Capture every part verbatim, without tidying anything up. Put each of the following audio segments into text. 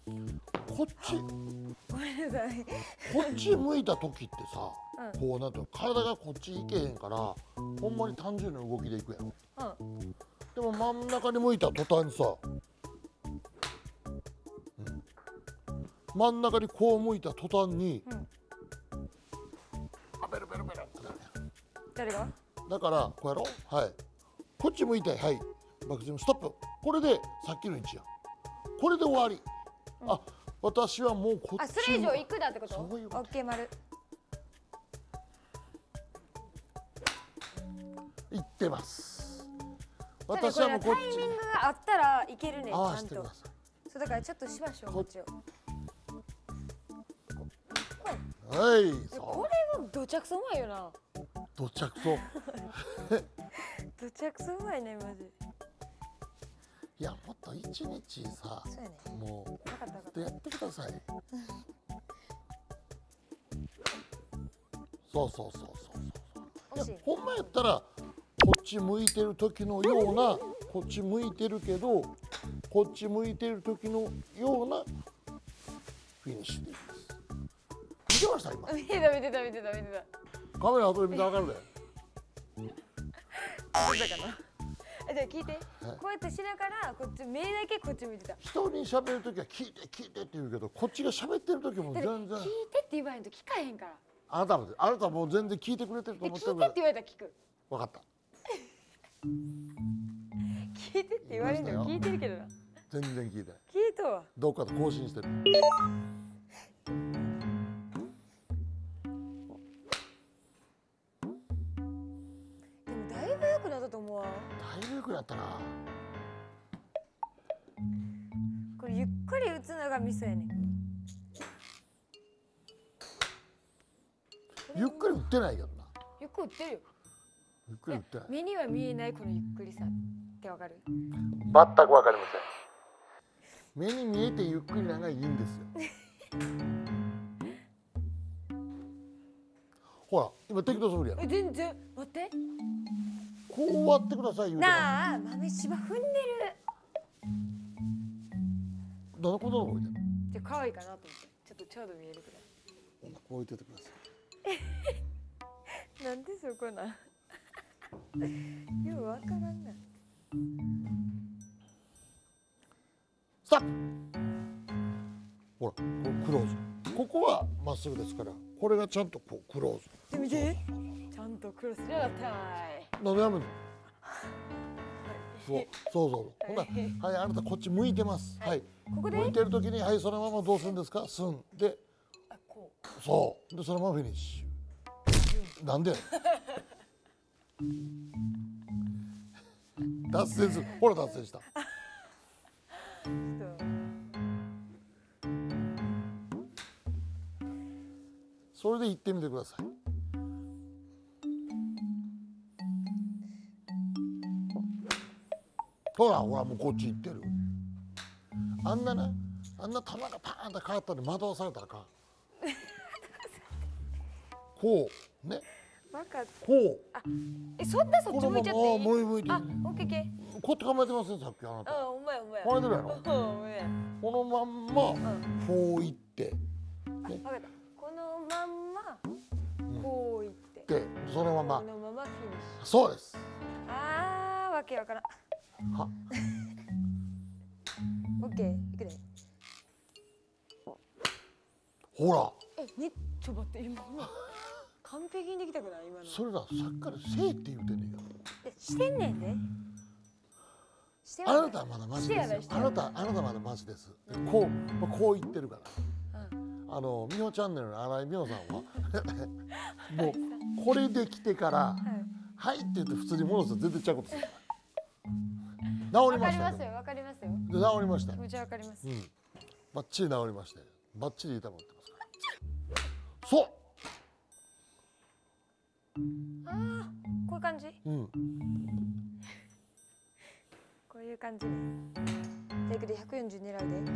こっちごめんなさい。 こっち向いた時ってさ、 うん、 こうなんていうの体がこっち行けへんからほんまに単純な動きでいくやん。 うん、 でも真ん中に向いた途端にさ、うん、真ん中にこう向いた途端に、 うん、 あベルベルベルってなるやん。 誰が？ だからこうやろう。はい、こっち向いて、はい、バックスイングストップ。これでさっきの位置やん。これで終わり。うん、あ、私はもうこっち。 あ、それ以上行くだってこと？ そういうこと。 オッケー丸。 行ってます。 私はもうこっち。タイミングがあったらいけるね。ちゃんと。そうだからちょっとしましょう。こっちを。 はい。 これもどちゃくそうまいよな。 どちゃくそ。 どちゃくそうまいねマジ。 いやもっと一日さ、 そうやね、 もうずっとやってください。そうそうそうそうそう。いやほんまやったらこっち向いてる時のような、こっち向いてるけどこっち向いてる時のようなフィニッシュでいいです。見てました今？ 見てた見てた見てた見てた。カメラ後で見てわかるで。 どうだかな。じゃあ聞いて、こうやってしながらこっち目だけこっち見てた。 人に喋るときは聞いて聞いてって言うけど、こっちが喋ってるときも全然聞いてって言わへんと聞かへんから。 あなたもあなたもう全然聞いてくれてると思ってるから。 聞いてって言われたら聞く。 分かった。 聞いてって言われるの聞いてるけどな。 全然聞いてない。 聞いたわ。 どっかで更新してる。だいぶ良くなったな。 これゆっくり打つのがミソやねん。 ゆっくり打ってないけどな。 ゆっくり打ってるよ。 ゆっくり打ってない。 目には見えないこのゆっくりさってわかる？ 全くわかりません。目に見えてゆっくりなんがいいんですよ。ほら今適当するやん。 え全然待って。 こう割ってください言うてます。 なあ、豆柴踏んでる。 どのことを置いてる？ じゃ可愛いかなと思って、ちょっとちょうど見えるくらい。 こう置いててください。なんでそこな。ようわからんな。 スタップ。ほら、これクローズ。ここはまっすぐですから、これがちゃんとこうクローズ。 見て。ちゃんとクロスしなかったい。 なんでやめるの？そうそうそう。ほんなら、はい、あなたこっち向いてます。はい。 ここで向いてる時に、はい、そのままどうするんですか？すんで。 あ、こう。そう。で、そのままフィニッシュ。なんで？脱線する。ほら脱線した。それで行ってみてください。ほらほらもうこっち行ってる。あんなな、あんな球がパーンと変わったのに惑わされたらあかん。こうね。こう。 あ、え、そんなそっち向いちゃっていい？ 向い向いて。 あ、オッケーオッケー。 こうやって構えてますよさっきあなた。 あ、お前お前。 構えてるやろ。このまんまこういって。 あ、分かった。このまんまこういって。 で、そのまま。 このままフィニッシュ。 そうです。 ああ、わけわからん。 は。 オッケー、いくで。 ほら。 え、ね、ちょ待って今完璧にできたくない今の。 それだ、さっきからせいって言うてんねんよ。 え、してんねんね。 あなたはまだマジですよ。あなた、あなたまだマジです。こう、こう言ってるから。あの、みほチャンネルの新井美穂さんは。もう、これできてから。はいって言って、普通に戻すと全然ちゃうことする。治りました。 わかりますよ、わかりますよ。 治りました。 気持ちわかります。 うん。バッチリ治りまして。バッチリ痛持ってますから。そう。 ああ、こういう感じ。 うん。 こういう感じね。テイクでひゃくよんじゅう狙うで。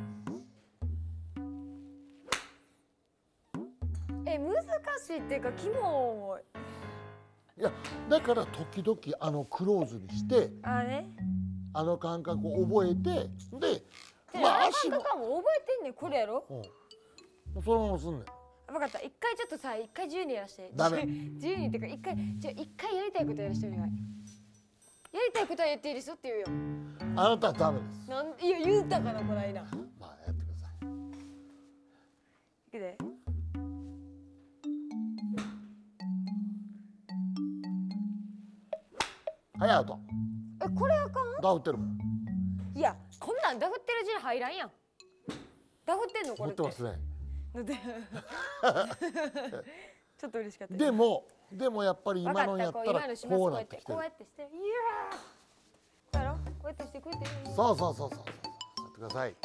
え、難しいっていうか、肝も。 いや、だから時々あのクローズにして。 あね。 あの感覚を覚えて、で、 に足とかも覚えてんねんこれやろ。 うん、そのまますんねん。 分かった、一回ちょっとさ、一回自由にやらして。 ダメ。 自由にってか、一回、じゃ、一回やりたいことやらしてお願い。やりたいことは言っていいですよって言うよ。 あなたはダメです。 なん、いや、言うたかな、この間。 まあ、やってください。 いくで。 はい、アウト。 え、これあかん。 ダフってるもん。 いや、こんなんダフってる字入らんやん。ダフってんの、これって。 持ってますね。 ちょっと嬉しかった。 でも、でもやっぱり今のやったらこうなってきてる。 こうやってして、いやー。こうやろ、こうやってして、こうやって。 そうそうそうそうそう。やってください。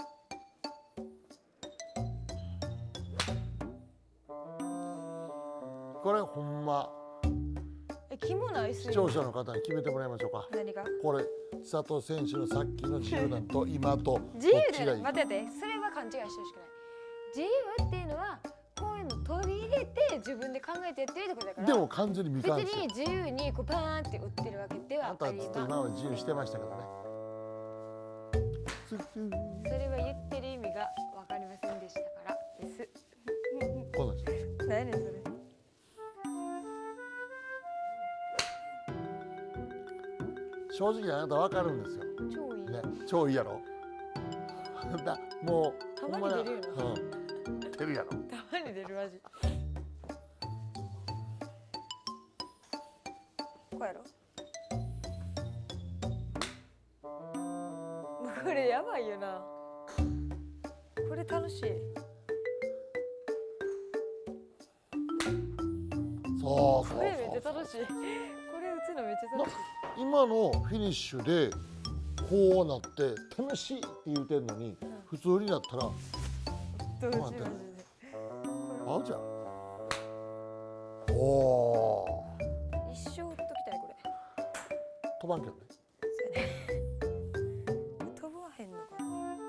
これほんま。 え、気もないっすよ。 視聴者の方に決めてもらいましょうか。 何が？ これ佐藤選手のさっきの自由なんと今と自由で待ってて、それは勘違いしてほしくない。自由っていうのはこういうの取り入れて自分で考えてやってるってことだから。 でも完全に未完成。 別に自由にこうパーンって打ってるわけではあんたはずっと今まで自由してましたけどね。 それは言ってる意味が分かりませんでしたからです。 こんなんです。 何やねんそれ。 正直あなた分かるんですよ。 超いい。 ね、超いいやろ。だ、もう。 たまに出るよな。 うん。出るやろ。 たまに出るマジ。こうやろ。これやばいよな。これ楽しい。 そうそうそう。 これめっちゃ楽しい。これ打つのめっちゃ楽しい。 今のフィニッシュでこうなって楽しいって言うてんのに、うん、普通になったらどうしよう。 合うじゃん。おお。 一生打っときたいこれ。 飛ばんけどね。 飛ばへんのかな。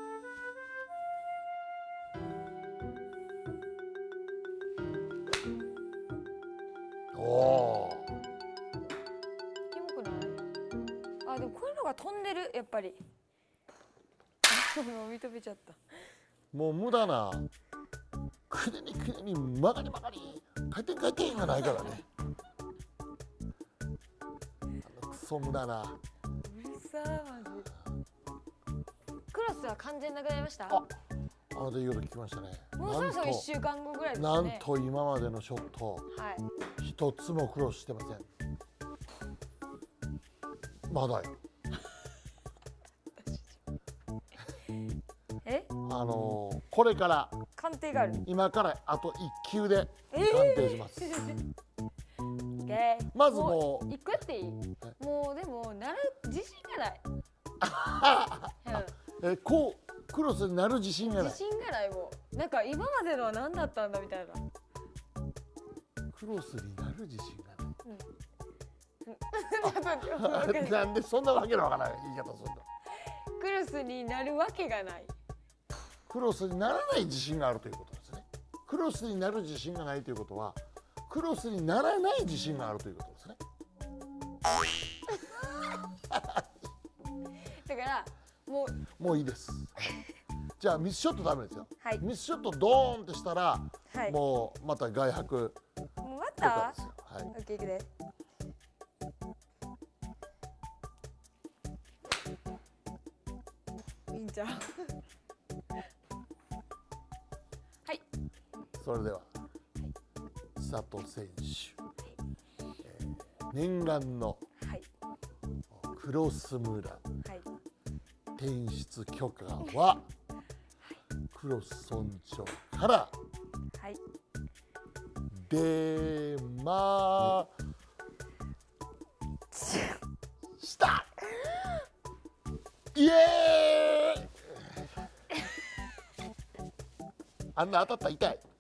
おお。 あ、でもこういうのが飛んでるやっぱり。もう認めちゃった。 もう無駄なくねにくねに曲がり曲がり回転回転がないからね。あのクソ無駄な。 うるさーマジ。クロスは完全なくなりました。 あ、あなた言うこと聞きましたね。 もうそろそろ一週間後ぐらいですね。 なんと今までのショット、 はい、 一つもクロスしてません。まだよ。 え？ あのー、これから鑑定がある。 今からあと一球で鑑定します。 えー、 まずもう一個やっていい？もうでもなる自信がない。 うん、え、こうクロスになる自信がない。 自信がないもう。なんか今までのは何だったんだみたいな。 クロスになる自信がない。 うん、 なんでそんなわけのわからない言い方するの。 クロスになるわけがない。 クロスにならない自信があるということですね。クロスになる自信がないということはクロスにならない自信があるということですね。 だからもうもういいです。じゃあミスショットダメですよ。 はい、 ミスショットドーンってしたら、 はい、 もうまた外泊。 もうまた？ はい。 オッケーいくで。いいんちゃう。はい。 それでは佐藤選手、えー、念願のクロス村、はい、転出許可は、はい、クロス村長から、はい、出ましたイエーイあんな当たったら痛い。